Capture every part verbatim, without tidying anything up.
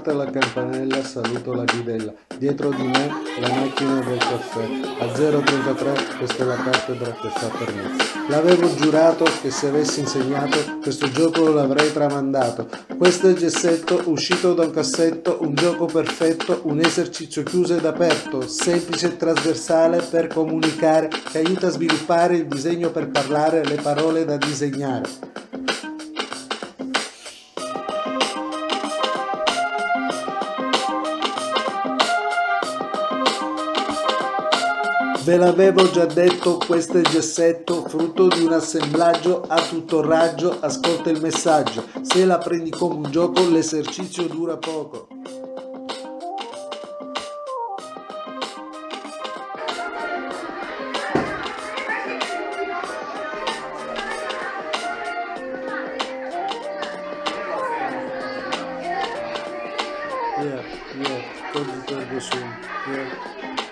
parte la campanella, saluto la bidella. Dietro di me la macchina del caffè. A zero trentatré questa è la cattedra che fa per me. L'avevo giurato che se avessi insegnato questo gioco l'avrei tramandato. Questo è il gessetto uscito da un cassetto, un gioco perfetto, un esercizio chiuso ed aperto, semplice e trasversale per comunicare, che aiuta a sviluppare il disegno per parlare, le parole da disegnare. Ve l'avevo già detto, questo è il gessetto, frutto di un assemblaggio a tutto raggio, ascolta il messaggio. Se la prendi come un gioco, l'esercizio dura poco. Yeah, yeah, todo su, yeah.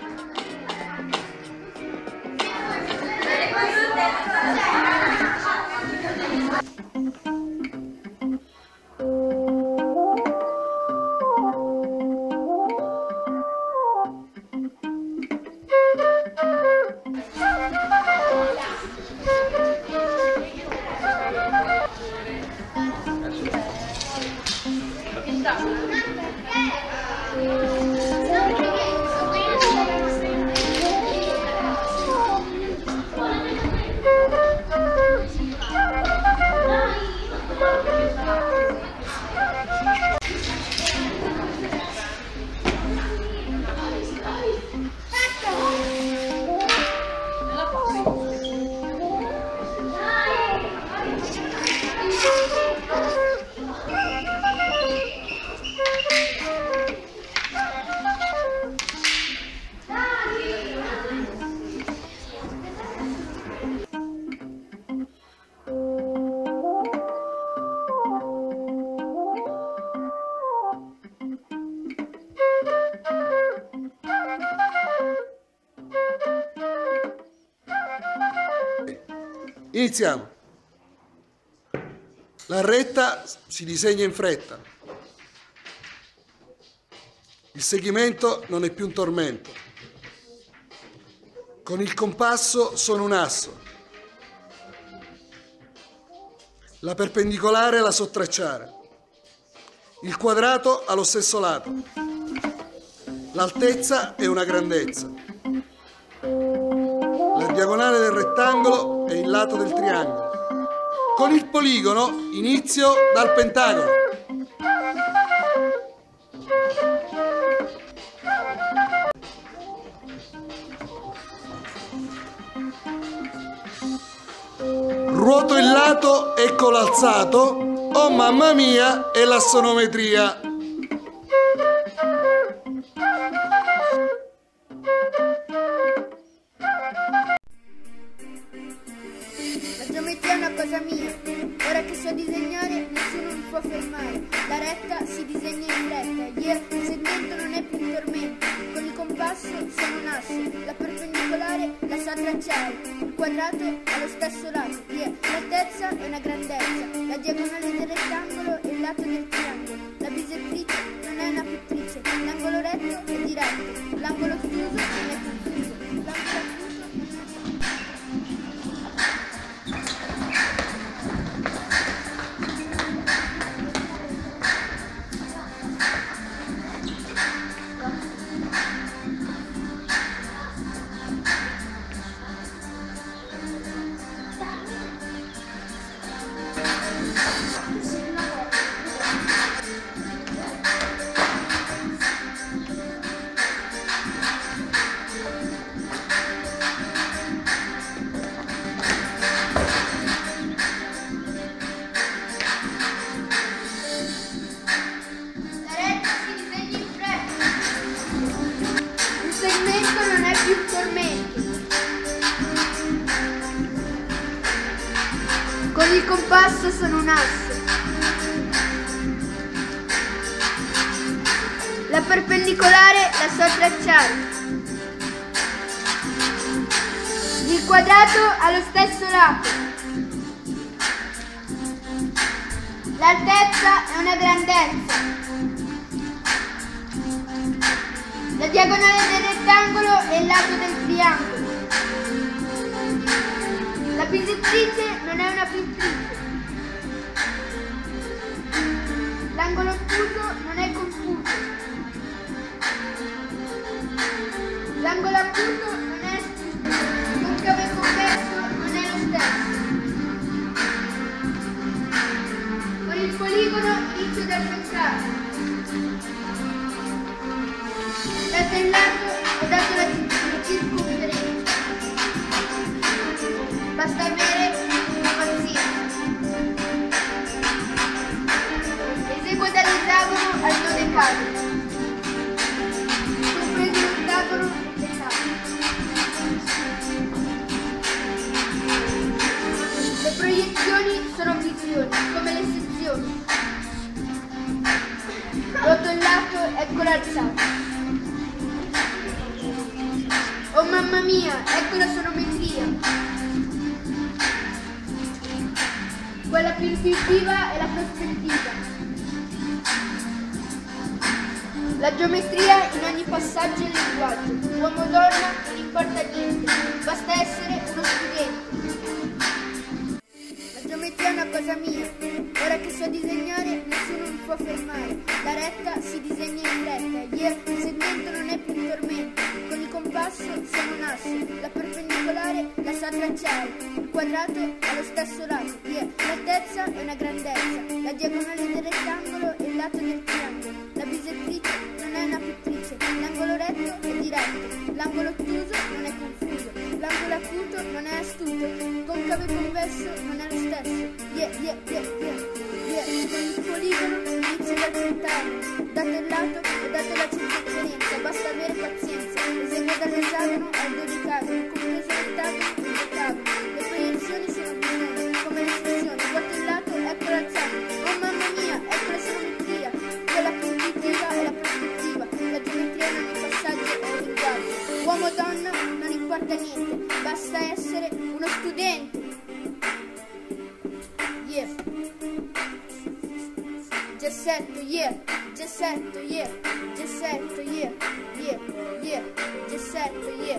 Iniziamo. La retta si disegna in fretta. Il seguimento non è più un tormento. Con il compasso sono un asso. La perpendicolare la so tracciare. Il quadrato ha lo stesso lato. L'altezza è una grandezza. La diagonale del rettangolo è il lato del triangolo. Con il poligono inizio dal pentagono. Ruoto il lato, eccolo alzato. Oh mamma mia, è l'assonometria. La geometria è una cosa mia, ora che so disegnare nessuno mi può fermare. La retta si disegna in fretta, yeah, il segmento non è più un tormento. Con il compasso sono un asso, la perpendicolare la sa tracciare. Il quadrato ha lo stesso lato, yeah, l'altezza è una grandezza. La diagonale del rettangolo è il lato del triangolo. La bisettrice non è una pittrice, l'angolo retto è diretto, l'angolo chiuso non è più chiuso, l'angolo non è più un tormento. Con il compasso sono un asso. La perpendicolare la so tracciare. Il quadrato ha lo stesso lato. L'altezza è una grandezza. La diagonale del rettangolo è il lato del triangolo. La bisettrice non è una pittrice. L'angolo ottuso non è confuso. L'angolo acuto non è astuto. Concavo convesso non è lo stesso. Con il poligono inizio dal centrale. Dato il lato ho dato la circonferenza. Basta avere una pazienza. Eseguo dall'esagono al dodecagono. Compreso l'ottagono e l'esagono. Le proiezioni sono visioni, come le sezioni. Roto il lato, ecco l'alzato. Oh mamma mia, ecco la sonometria. Quella più intuitiva è la prospettiva. La geometria in ogni passaggio è il linguaggio. Uomo o donna non importa niente, basta essere uno studente. La geometria è una cosa mia. Ora che so disegnare, nessuno mi può fermare. La retta si disegna in fretta. Yeah, il segmento non è più un tormento. Con il compasso sono un asse. La perpendicolare la sa tracciare. Il quadrato ha lo stesso lato. Yeah, l'altezza è una grandezza. La diagonale del rettangolo è il lato del triangolo. La bisettrice non è una pittrice. L'angolo retto è diretto. L'angolo ottuso non è confuso. L'angolo acuto non è astuto. Concavo e convesso non è lo stesso. Yeah, yeah, yeah, yeah, yeah. Con il poligono inizio dal centrale. Dato il lato ho dato la circonferenza. Basta avere pazienza. Eseguo dall'esagono al dodecagono. Compreso l'ottagono e il decagono. Le proiezioni sono visioni, come le sezioni. Guardo il lato, ecco l'alzato. Oh mamma mia, ecco la sonometria. Quella più intuitiva è la prospettiva. La geometria in ogni passaggio è il linguaggio. Uomo o donna non importa niente, basta essere uno studente. Yeah. Gessetto, yeah. Gessetto, yeah. Gessetto, yeah. Yeah, yeah. Gessetto, yeah.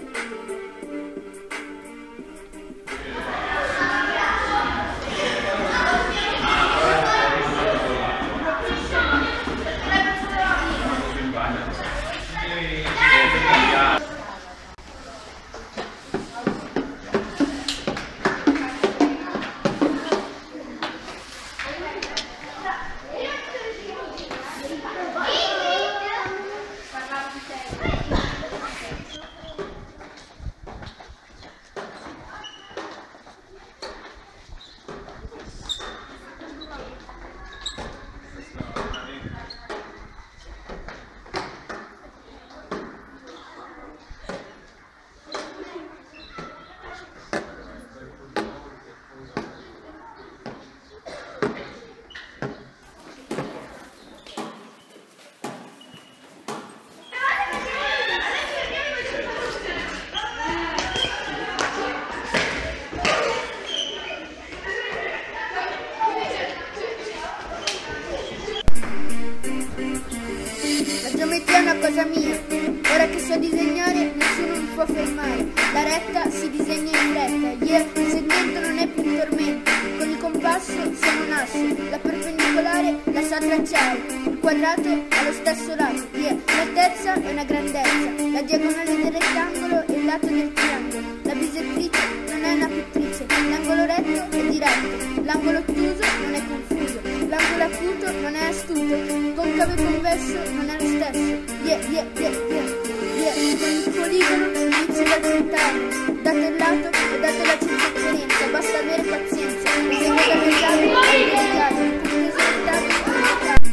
Cosa mia, ora che so disegnare nessuno mi può fermare. La retta si disegna in fretta. Yeah, il segmento non è più un tormento. Con il compasso sono un asse. La perpendicolare la sa tracciare. Il quadrato ha lo stesso lato. Yeah, l'altezza è una grandezza. La diagonale del rettangolo è il lato del triangolo. La bisettrice non è una pittrice. L'angolo retto è diretto. L'angolo ottuso non è confuso. L'angolo acuto non è astuto. Concavo e convesso non è lo stesso. Yeah, yeah, yeah, yeah, yeah. Con il poligono inizio dal centrale. Dato il lato ho dato la circonferenza. Basta avere pazienza. Eseguo dall'esagono al dodecagono. Compreso l'ottagono e il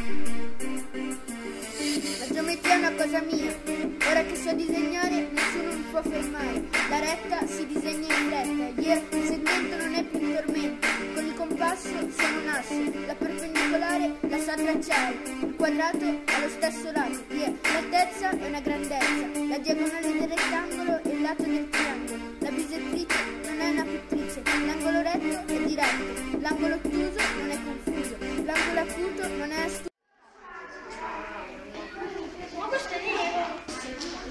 decagono. La geometria è una cosa mia. Ora che so disegnare nessuno mi può fermare. La retta si disegna in fretta. Yeah, il segmento non è più un tormento. Con il compasso sono un asse. La perpendicolare la sa tracciare. Il quadrato ha lo stesso lato. Yeah, l'altezza è una grandezza. La diagonale del rettangolo è il lato del triangolo. La bisettrice non è una pittrice. L'angolo retto è diretto. L'angolo ottuso non è confuso. L'angolo acuto non è astuto.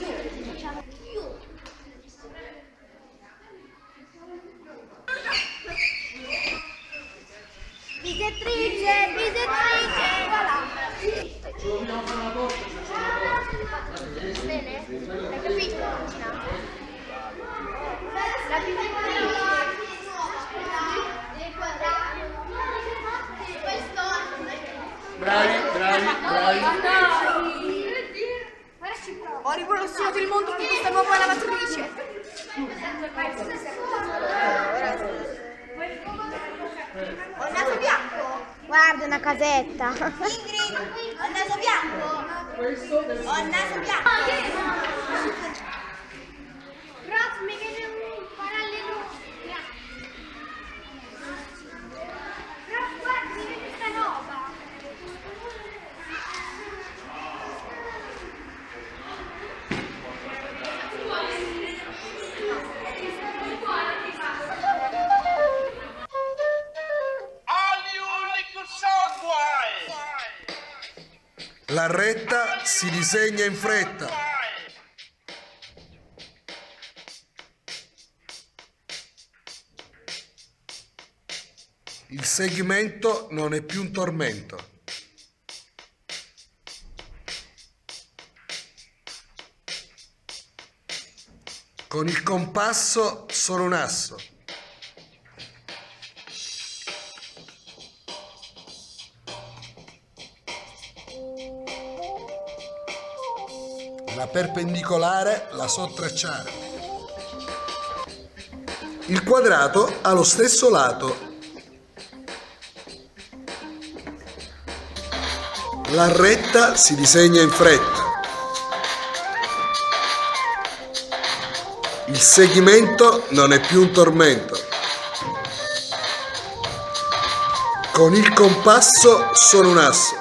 Bene? Hai capito? La piccola bravi, bravi, bravi. Ho rivoluzionato il mondo con questa nuova lavatrice. Ho il naso bianco. Guarda una casetta. Ingrid, ho il naso bianco. Ho il naso bianco. Ross, mi viene un parallelo. Ross, guarda, mi viene questa roba. La retta si disegna in fretta. Il segmento non è più un tormento. Con il compasso solo un asso. La perpendicolare la so tracciare. Il quadrato ha lo stesso lato. La retta si disegna in fretta. Il segmento non è più un tormento. Con il compasso solo un asso.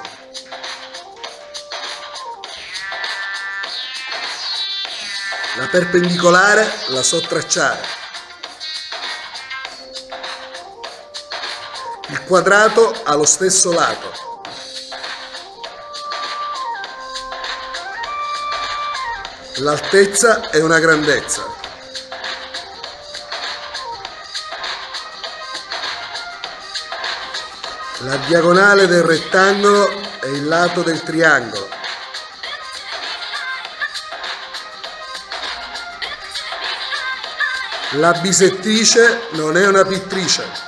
La perpendicolare la so tracciare. Il quadrato ha lo stesso lato. L'altezza è una grandezza. La diagonale del rettangolo è il lato del triangolo. La bisettrice non è una pittrice.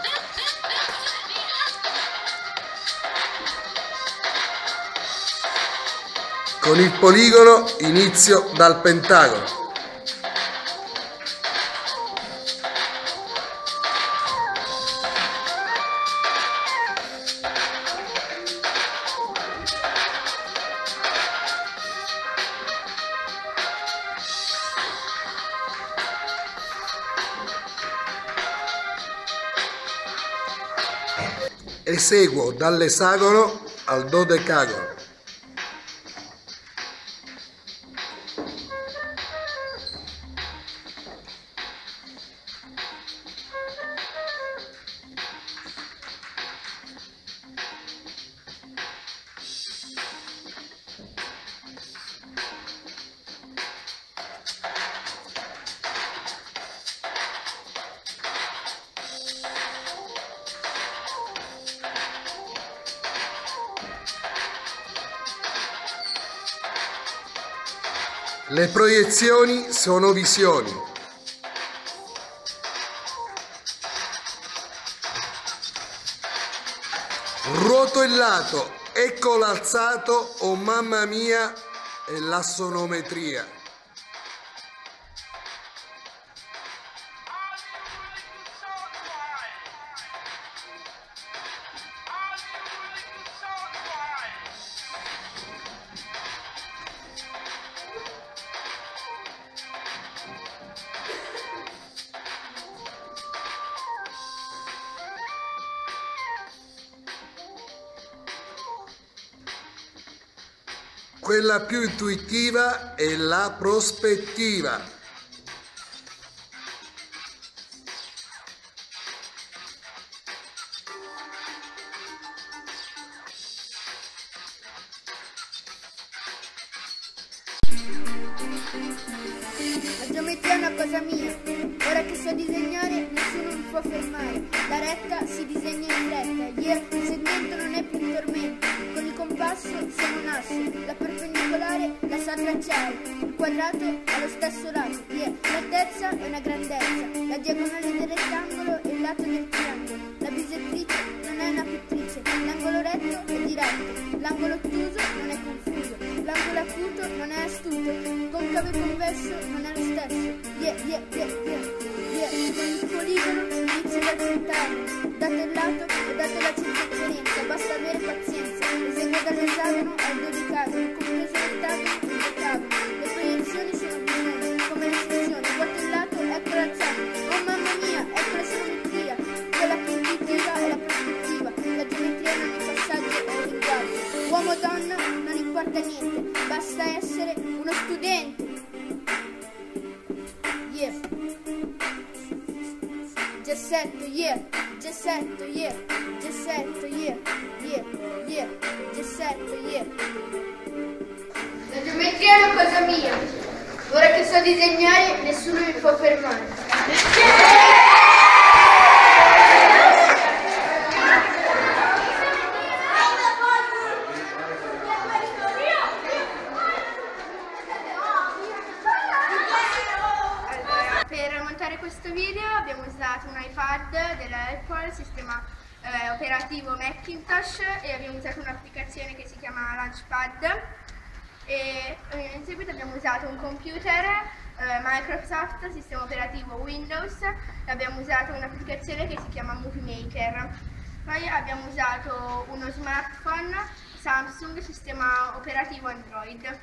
Con il poligono inizio dal pentagono. Eseguo dall'esagono al dodecagono. Le proiezioni sono visioni. Ruoto il lato, ecco l'alzato, oh mamma mia, è la sonometria. Quella più intuitiva è la prospettiva. La geometria è una cosa mia. Ora che so disegnare, nessuno mi può fermare. La retta si disegna in fretta. Yeah, il segmento non è più un tormento. Con il compasso sono un asso. La perpendicolare la sa tracciare. Il quadrato ha lo stesso lato, yeah. L'altezza è una grandezza, la diagonale del rettangolo è il lato del triangolo. La bisettrice non è una pittrice, l'angolo retto è diretto, l'angolo ottuso non è confuso, l'angolo acuto non è astuto, concavo e convesso non è lo stesso. Yeah, yeah, yeah, yeah, yeah. Con il poligono inizio dal centagno, dato il lato e dato la circonferenza, basta avere pazienza. Esegue dall'esagono al dodicalogo, compreso l'ottavo e il decalogo. Le proiezioni sono bisogno, come le sezioni, guarda il lato, ecco l'alzata. Oh mamma mia, ecco la geometria, quella più intuitiva è la prospettiva, la geometria in ogni passaggio è un linguaggio. Uomo o donna non importa niente, basta essere uno studente. Yeah. Gessetto, yeah, gessetto, yeah, gessetto, yeah, yeah, yeah, gessetto, yeah. La geometria è una cosa mia, ora che so disegnare nessuno mi può fermare. Per montare questo video abbiamo usato un iPad della Apple, sistema eh, operativo Macintosh, e abbiamo usato un'applicazione che si chiama Launchpad, e eh, in seguito abbiamo usato un computer eh, Microsoft, sistema operativo Windows, e abbiamo usato un'applicazione che si chiama Movie Maker. Poi abbiamo usato uno smartphone Samsung, sistema operativo Android.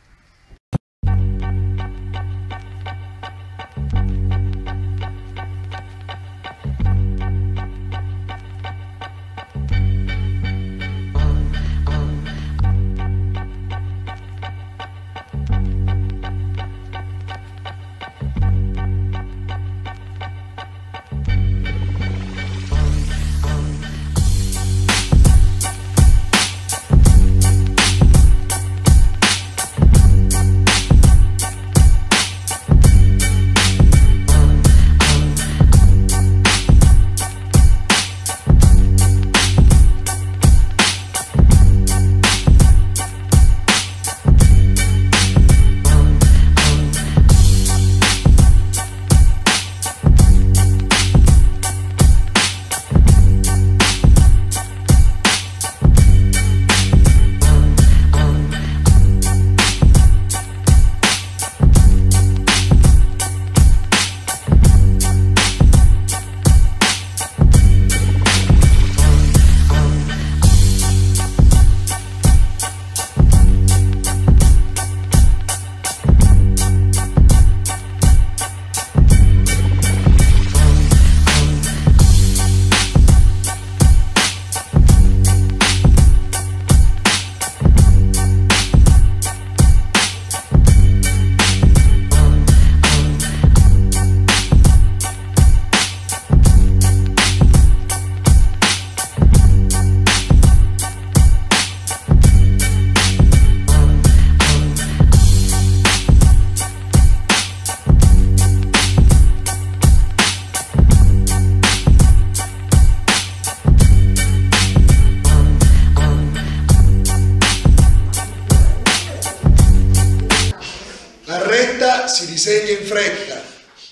Si disegna in fretta.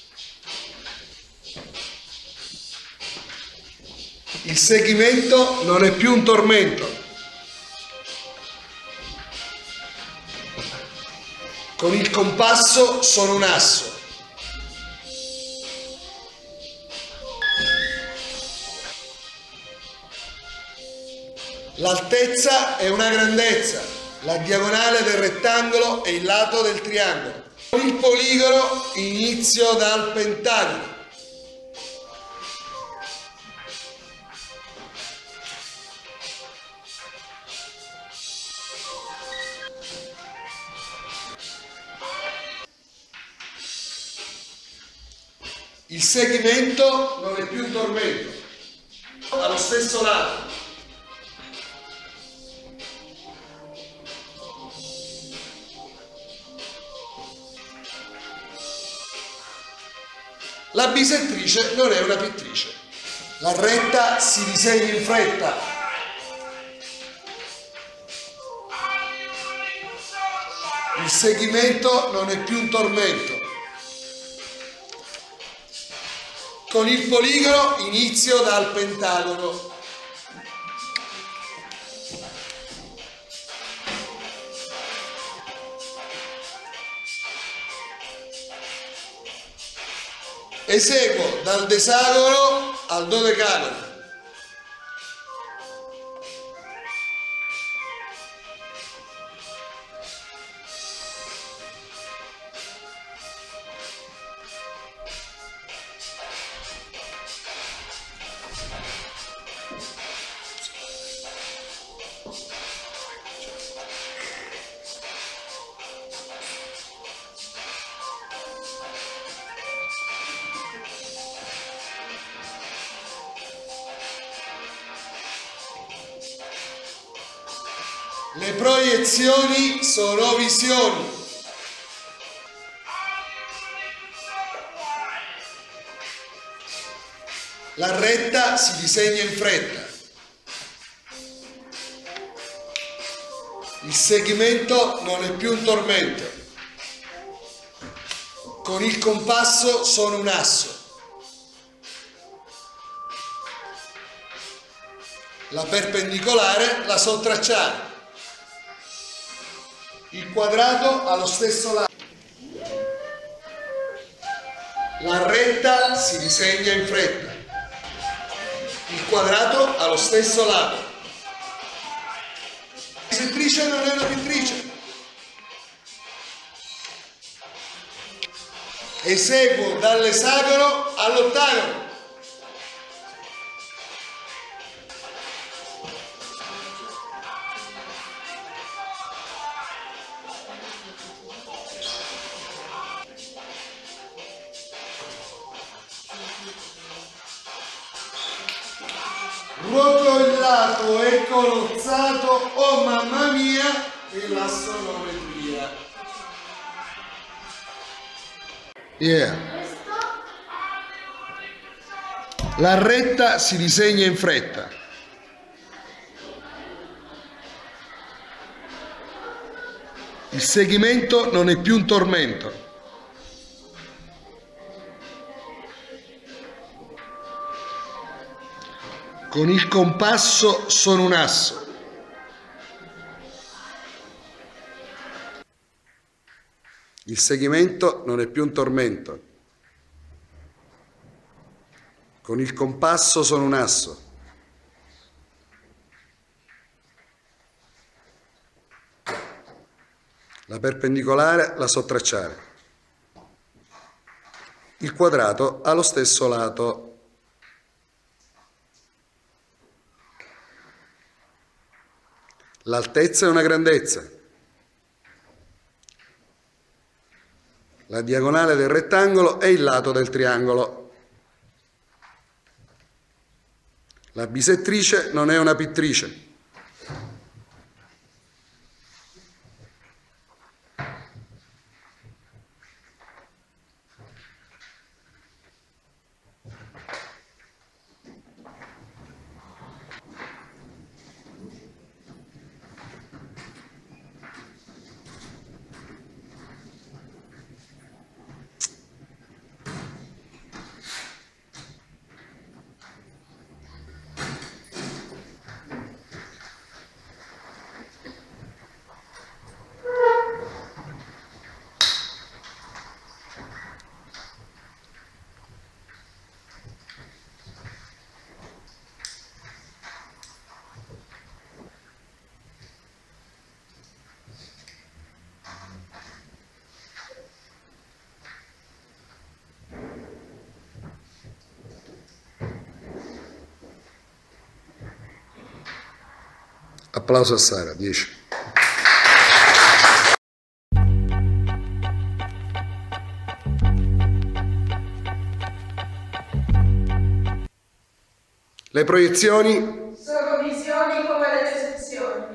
Il seguimento non è più un tormento. Con il compasso sono un asso. L'altezza è una grandezza, la diagonale del rettangolo è il lato del triangolo. Il poligono inizio dal pentagono. Il segmento non è più un tormento, ha lo stesso lato. La bisettrice non è una pittrice. La retta si disegna in fretta. Il seguimento non è più un tormento. Con il poligono inizio dal pentagono. Eseguo dal desagono al dodecagono. Le proiezioni sono visioni. La retta si disegna in fretta. Il seguimento non è più un tormento. Con il compasso sono un asso. La perpendicolare la so tracciare. Il quadrato ha lo stesso lato. La retta si disegna in fretta. Il quadrato ha lo stesso lato. La bisettrice non è una pittrice. Eseguo dall'esagono all'ottagono. Ruoto il lato e colozzato, oh mamma mia, e la sonometria. Yeah. La retta si disegna in fretta. Il seguimento non è più un tormento. Con il compasso sono un asso. Il seguimento non è più un tormento. Con il compasso sono un asso. La perpendicolare la so tracciare. Il quadrato ha lo stesso lato. L'altezza è una grandezza. La diagonale del rettangolo è il lato del triangolo. La bisettrice non è una pittrice. Applauso a Sara, dieci. Le proiezioni sono visioni come le sezioni.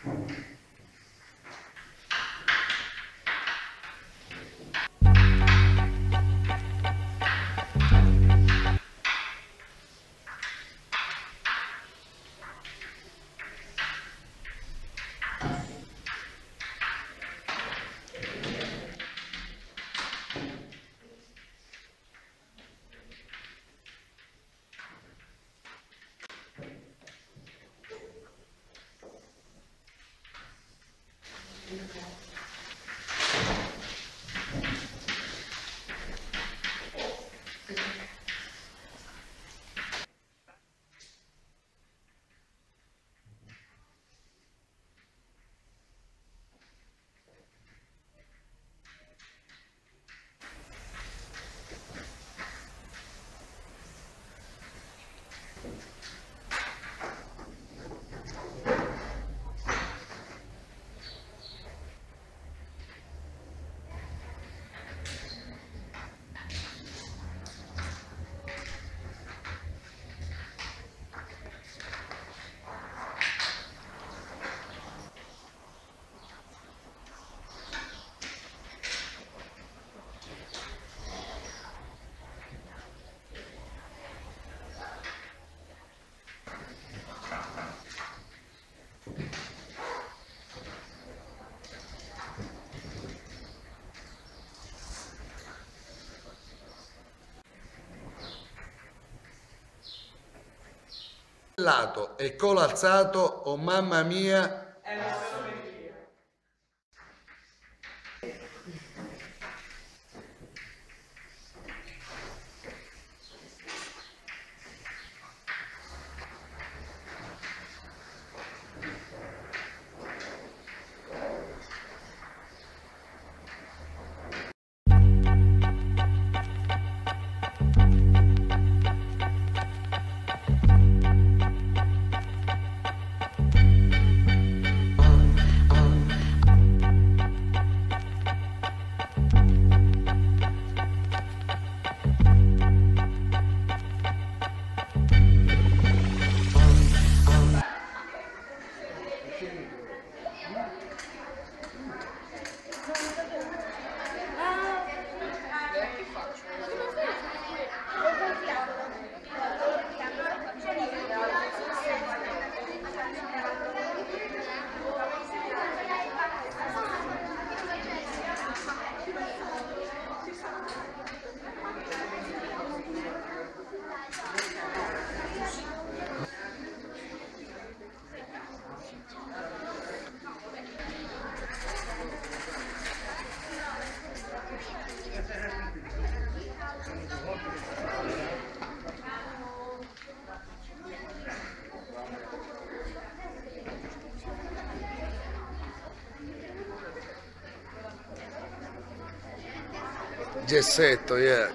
Lato e colo alzato, oh mamma mia. È la geometria. Gessetto, yeah.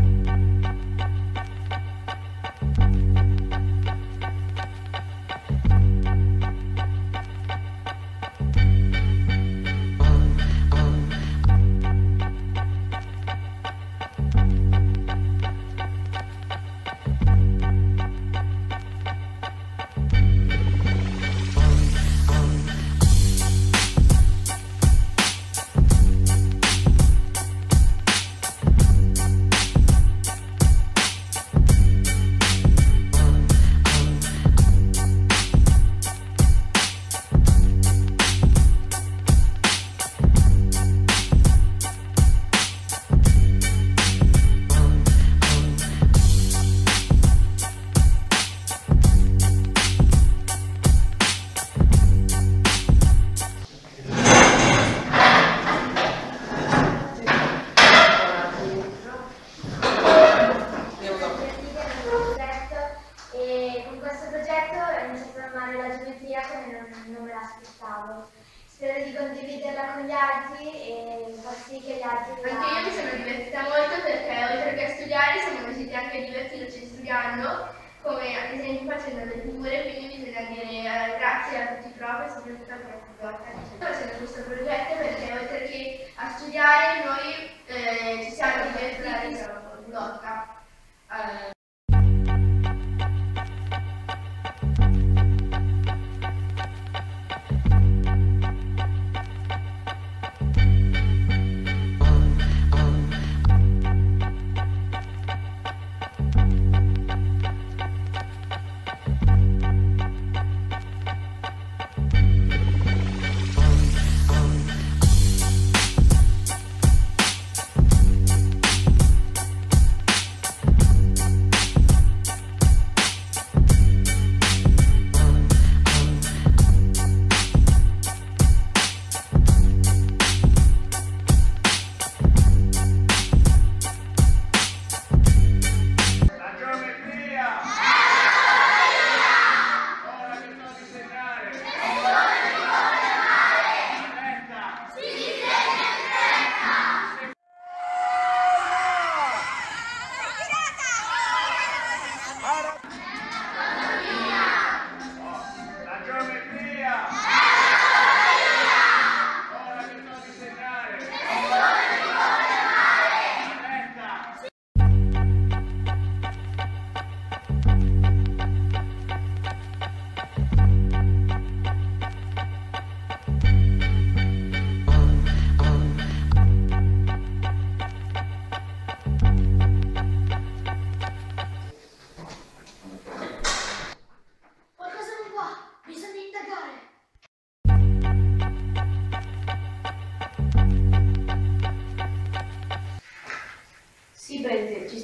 Spero di condividerla con gli altri e far sì che gli altri... Anche io mi sono divertita molto perché oltre che a studiare siamo riusciti anche a divertirci studiando, come ad esempio facendo le figure, quindi bisogna dire eh, grazie a tutti i prof e soprattutto al prof Blocca. Facendo questo progetto perché oltre che a studiare noi eh, ci siamo divertiti con Blocca. Eh,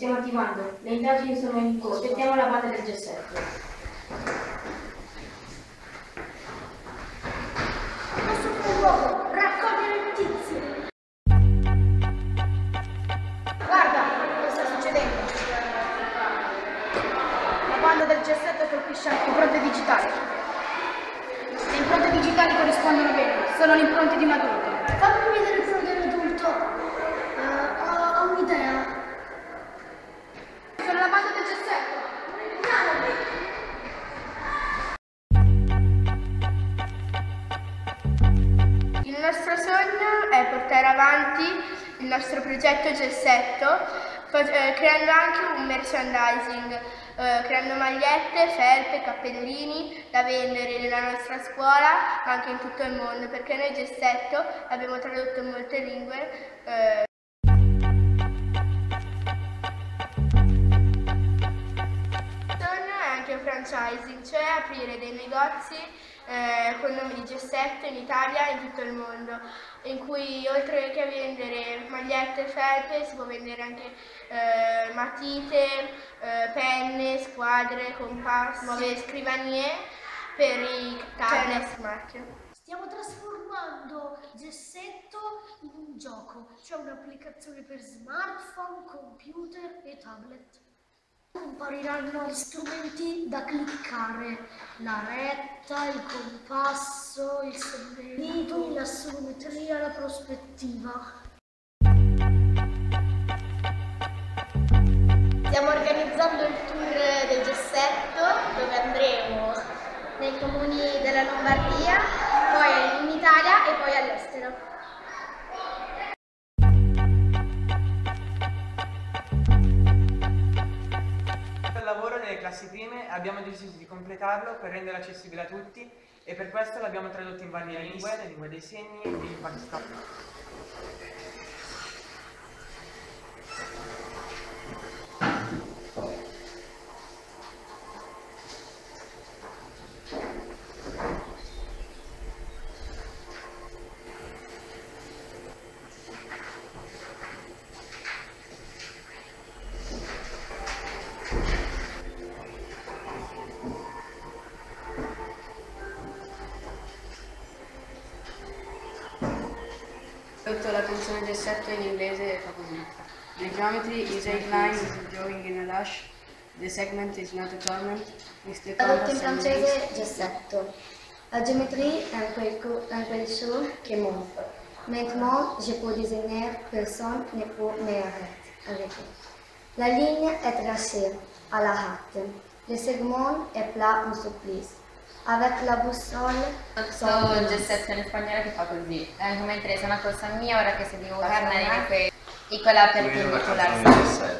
stiamo attivando. Le indagini sono in corso. Aspettiamo la banda del G sette. Questo fuoco, raccogliere notizie. Guarda, cosa sta succedendo? La banda del G sette colpisce anche impronte digitali. Le impronte digitali corrispondono bene, sono le impronte di un adulto. Fammi vedere quello dell'adulto. Uh, ho, ho un'idea. Sono la banda del G sette. Il nostro sogno è portare avanti il nostro progetto Gessetto, eh, creando anche un merchandising, eh, creando magliette, felpe, cappellini da vendere nella nostra scuola, ma anche in tutto il mondo, perché noi Gessetto l'abbiamo tradotto in molte lingue. Eh, un franchising, cioè aprire dei negozi eh, con il nome di Gessetto in Italia e in tutto il mondo, in cui oltre che a vendere magliette e felpe si può vendere anche eh, matite, eh, penne, squadre, compassi, nuove scrivanie per i tablet smart. Stiamo trasformando Gessetto in un gioco. C'è un'applicazione per smartphone, computer e tablet. Compariranno gli strumenti da cliccare, la retta, il compasso, il segmento, l'assonometria, la prospettiva. Stiamo organizzando il tour del Gessetto, dove andremo nei comuni della Lombardia, poi in Italia e poi all'estero. Delle classi prime abbiamo deciso di completarlo per renderlo accessibile a tutti e per questo l'abbiamo tradotto in varie lingue, le lingue dei segni e in pakistano. La canzone Gessetto in inglese fa così. The geometry is eight lines is a drawing in a rush. The segment is not a torment. Tradotto in francese Gessetto. La géométrie est un quelque qui monte. Maintenant, je peux désigner personne ne peut m'arrêter. La ligne est tracée à la hâte. Le segment est plat en supplice. Avec la boussole sono il Gessetto in spagnolo che fa così. Anche mentre sono una cosa mia, ora che se devo carne que y quella perpendicular.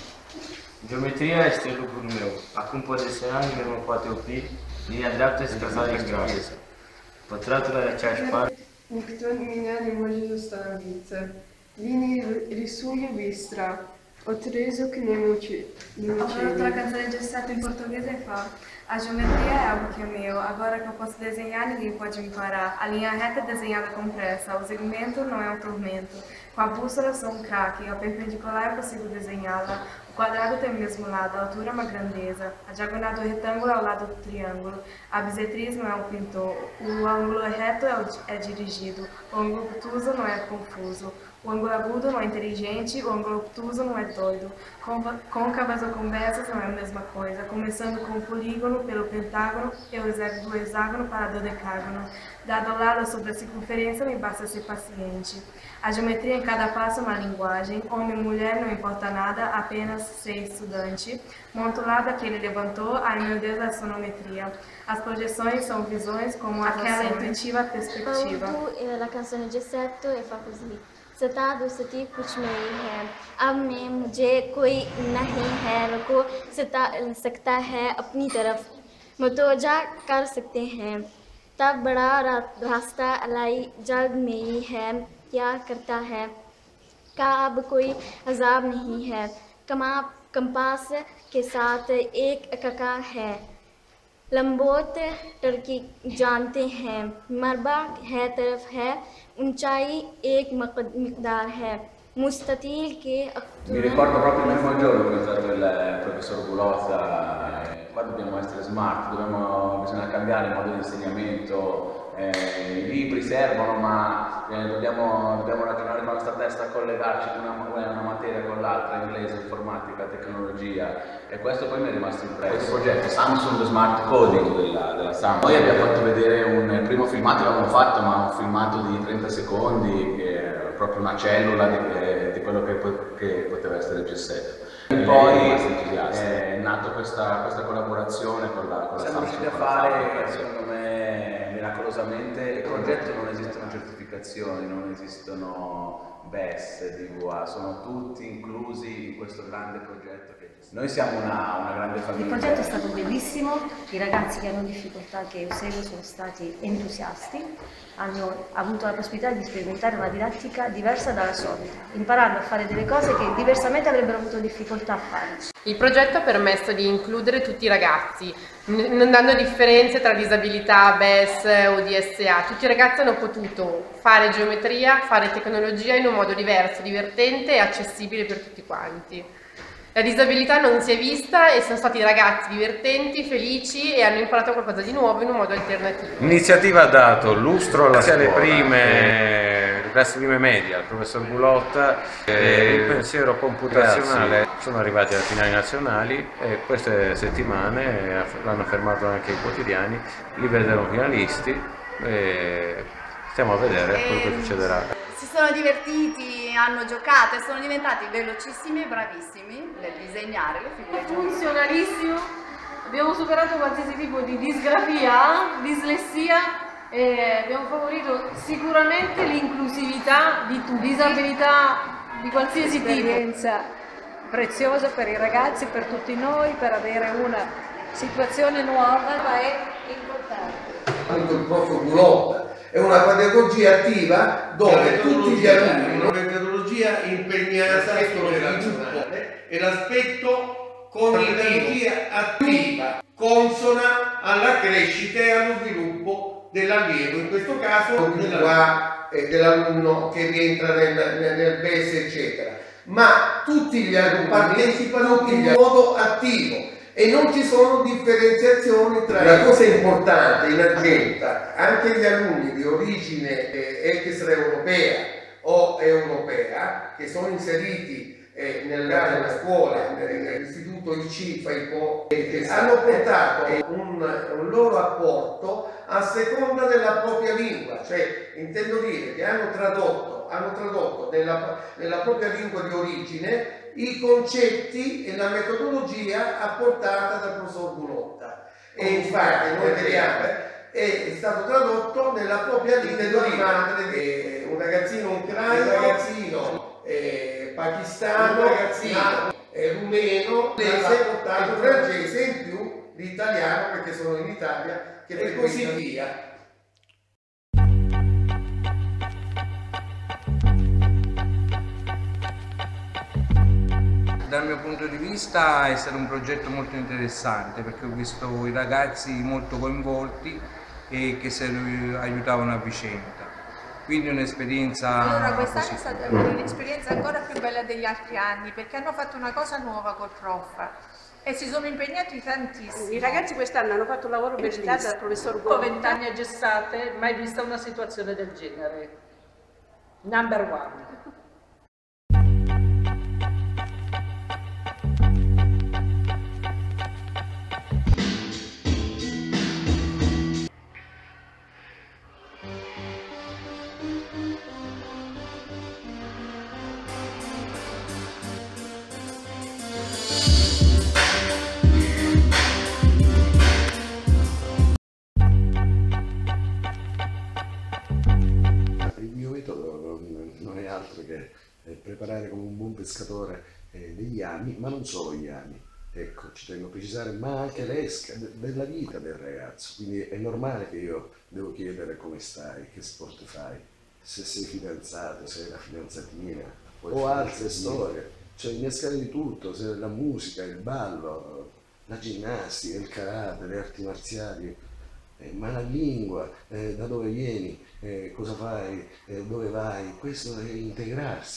Geometria este lucrul meu. Acum pot desena, nimeni mă poate opri. Linia dreaptă este trasată în grasă. Pătratul are aceeași parte. Ніхто мене не може остановиться. Лінії рисую быстро. Отрезок не мучи. Ho prodotto la canzone Gessetto in portoghese e fa: a geometria é algo que é meu, agora que eu posso desenhar ninguém pode me parar. A linha reta é desenhada com pressa, o segmento não é um tormento. Com a bússola sou um craque, a perpendicular eu consigo desenhá-la. O quadrado tem o mesmo lado, a altura é uma grandeza. A diagonal do retângulo é ao lado do triângulo. A bisetriz não é um pintor. O ângulo reto é, o, é dirigido. O ângulo obtuso não é confuso. O ângulo agudo não é inteligente, o ângulo obtuso não é doido. Côncavas ou convexas não é a mesma coisa. Começando com o polígono pelo pentágono, eu exergo do hexágono para dodecágono. Dado ao lado sobre a circunferência, me basta ser paciente. A geometria em cada passo é uma linguagem. Homem ou mulher, não importa nada, apenas ser estudante. Monto o lado que ele levantou, ai meu Deus, a sonometria. As projeções são visões como aquela intuitiva perspectiva. La canzone Gessetto e fa così. सता दुसती कुछ नहीं है, अब में मुझे कोई नहीं है, रुको सता सकता है अपनी तरफ मुतवज्जा कर सकते हैं। तब बड़ा रा, रास्ता अलाई जल्द में ही है, क्या करता है का अब कोई अजाब नहीं है। कमा कंपास के साथ एक कका है, लंबोत टर्की जानते हैं, मरबा है तरफ है, ऊंचाई एक मकदार है। मुस्ततील के Mi ricordo proprio il primo giorno che ho incontrato il professor Gulozza, eh, qua dobbiamo essere smart, dobbiamo, bisogna cambiare il modo di insegnamento, eh, i libri servono ma eh, dobbiamo, dobbiamo ragionare con la nostra testa, collegarci una, una materia con l'altra, inglese, informatica, tecnologia, e questo poi mi è rimasto impresso. Questo progetto Samsung Smart Coding della, della Samsung. Noi abbiamo fatto vedere un il primo filmato, l'abbiamo fatto, ma un filmato di trenta secondi, che è proprio una cellula di, di quello che, che poteva essere il G sette. E poi è nata questa, questa collaborazione con la, con la Samsung. Siamo riusciti a fare, secondo me, miracolosamente. Il progetto non esistono certificazioni, non esistono B E S, D V A, sono tutti inclusi in questo grande progetto che noi siamo una, una grande famiglia. Il progetto è stato bellissimo, i ragazzi che hanno difficoltà che seguo sono stati entusiasti, hanno avuto la possibilità di sperimentare una didattica diversa dalla solita, imparando a fare delle cose che diversamente avrebbero avuto difficoltà a fare. Il progetto ha permesso di includere tutti i ragazzi, non dando differenze tra disabilità, B E S o D S A. Tutti i ragazzi hanno potuto fare geometria, fare tecnologia in un modo diverso, divertente e accessibile per tutti quanti. La disabilità non si è vista e sono stati ragazzi divertenti, felici e hanno imparato qualcosa di nuovo in un modo alternativo. L'iniziativa ha dato lustro alla scuola, alle prime, le classi prime medie, al professor Gulotta, e il pensiero computazionale. Sono arrivati alle finali nazionali e queste settimane l'hanno fermato anche i quotidiani, li vedremo finalisti e stiamo a vedere quello che succederà. Si sono divertiti, hanno giocato e sono diventati velocissimi e bravissimi nel disegnare le figure. Funzionalissimo, abbiamo superato qualsiasi tipo di disgrafia, dislessia e abbiamo favorito sicuramente l'inclusività di tutti, disabilità di qualsiasi tipo. Un'esperienza preziosa per i ragazzi, per tutti noi, per avere una situazione nuova, ma è importante. Anche il prof Gulotta. È una pedagogia attiva dove tutti gli alunni, una metodologia impegnata sullo sviluppo e l'aspetto cognitivo attiva, consona alla crescita e allo sviluppo dell'allievo, in questo caso dell'alunno che rientra nel, nel B E S eccetera, ma tutti gli alunni partecipano in modo attivo. E non ci sono differenziazioni tra la cosa importante in agenda, anche gli alunni di origine eh, extraeuropea o europea che sono inseriti eh, nella, nella scuola, nell'istituto I C I, FAIPO, eh, hanno portato un, un loro apporto a seconda della propria lingua, cioè intendo dire che hanno tradotto, hanno tradotto nella, nella propria lingua di origine i concetti e la metodologia apportata dal professor Gulotta. E infatti noi vediamo è stato tradotto nella propria lingua di madre, un ragazzino ucraino, un ragazzino eh, pakistano, un ragazzino eh, rumeno, inglese, portato francese e in più l'italiano perché sono in Italia che e così via. Dal mio punto di vista è stato un progetto molto interessante perché ho visto i ragazzi molto coinvolti e che si aiutavano a vicenda, quindi un'esperienza Allora quest'anno è stata un'esperienza ancora più bella degli altri anni perché hanno fatto una cosa nuova col prof e si sono impegnati tantissimo. I ragazzi quest'anno hanno fatto un lavoro presentato dal professor Gulotta. Dopo vent'anni a Gessate, mai vista una situazione del genere. Number one. Preparare come un buon pescatore eh, degli ami, ma non solo gli ami, ecco, ci tengo a precisare, ma anche l'esca de della vita del ragazzo, quindi è normale che io devo chiedere come stai, che sport fai, se sei fidanzato, se hai la fidanzatina, o altre storie, cioè innescare di tutto, se la musica, il ballo, la ginnastica, il karate, le arti marziali, eh, ma la lingua, eh, da dove vieni, eh, cosa fai, eh, dove vai, questo è integrarsi.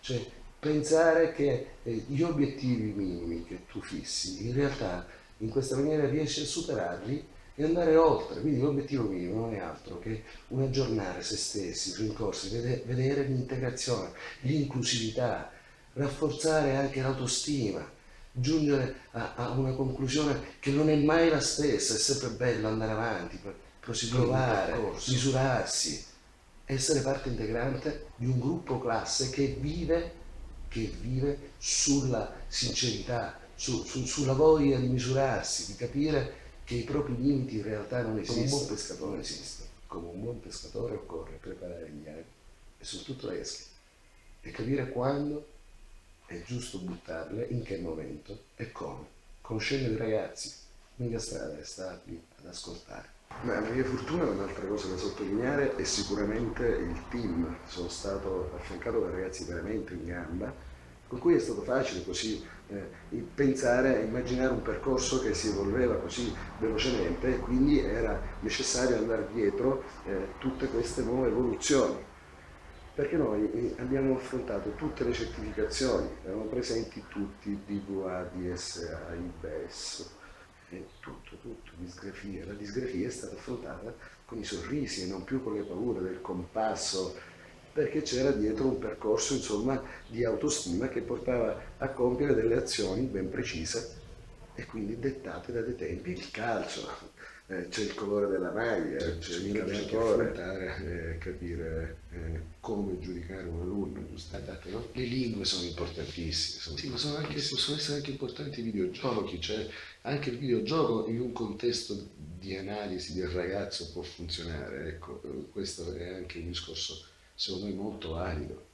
Cioè, pensare che eh, gli obiettivi minimi che tu fissi, in realtà in questa maniera riesci a superarli e andare oltre. Quindi l'obiettivo minimo non è altro che un aggiornare se stessi, rincorsi, vedere, vedere l'integrazione, l'inclusività, rafforzare anche l'autostima, giungere a, a una conclusione che non è mai la stessa, è sempre bello andare avanti, proseguire, misurarsi, essere parte integrante di un gruppo classe che vive, che vive sulla sincerità, su, su, sulla voglia di misurarsi, di capire che i propri limiti in realtà non esistono. Come un buon pescatore esiste, come un buon pescatore occorre preparare gli aghi e soprattutto le esche e capire quando è giusto buttarle, in che momento e come, conoscendo i ragazzi, mica strada è starli ad ascoltare. Beh, a mia fortuna un'altra cosa da sottolineare è sicuramente il team. Sono stato affiancato da ragazzi veramente in gamba, con cui è stato facile così eh, pensare, immaginare un percorso che si evolveva così velocemente e quindi era necessario andare dietro eh, tutte queste nuove evoluzioni. Perché noi abbiamo affrontato tutte le certificazioni, erano presenti tutti D V A, D S A, I B E S, e tutto, tutto, disgrafia. La disgrafia è stata affrontata con i sorrisi e non più con le paure del compasso, perché c'era dietro un percorso, insomma, di autostima che portava a compiere delle azioni ben precise e quindi dettate da dei tempi. Il calcio, eh, c'è il colore della maglia, c'è, c'è il calciatore, affrontare, eh, capire eh, come giudicare un alunno, giustamente, no? Le lingue sono importantissime, sono sì, ma sono anche, possono essere anche importanti i videogiochi, cioè anche il videogioco in un contesto di analisi del ragazzo può funzionare, ecco, questo è anche un discorso secondo me molto valido.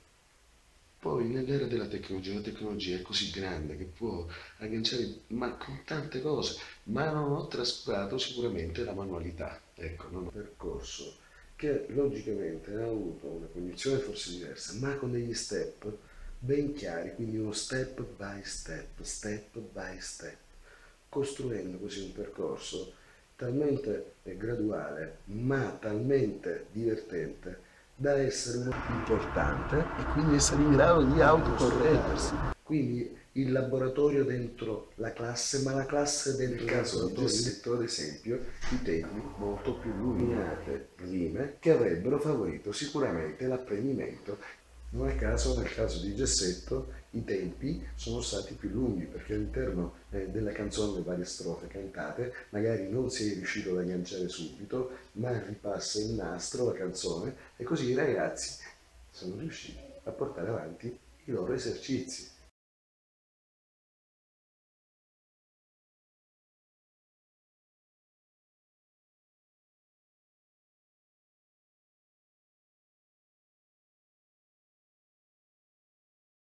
Poi nell'era della tecnologia, la tecnologia è così grande che può agganciare ma con tante cose, ma non ho trascurato sicuramente la manualità, ecco, non ho percorso che logicamente ha avuto una cognizione forse diversa, ma con degli step ben chiari, quindi uno step by step, step by step, costruendo così un percorso talmente graduale, ma talmente divertente, da essere molto importante e quindi essere in grado di autocorreggersi. Quindi il laboratorio dentro la classe, ma la classe dentro il caso del Gessetto, ad esempio, i tempi molto più illuminate rime che avrebbero favorito sicuramente l'apprendimento. Non a caso nel caso di Gessetto i tempi sono stati più lunghi perché all'interno eh, della canzone, le varie strofe cantate, magari non si è riuscito ad agganciare subito, ma ripassa il nastro, la canzone, e così i ragazzi sono riusciti a portare avanti i loro esercizi.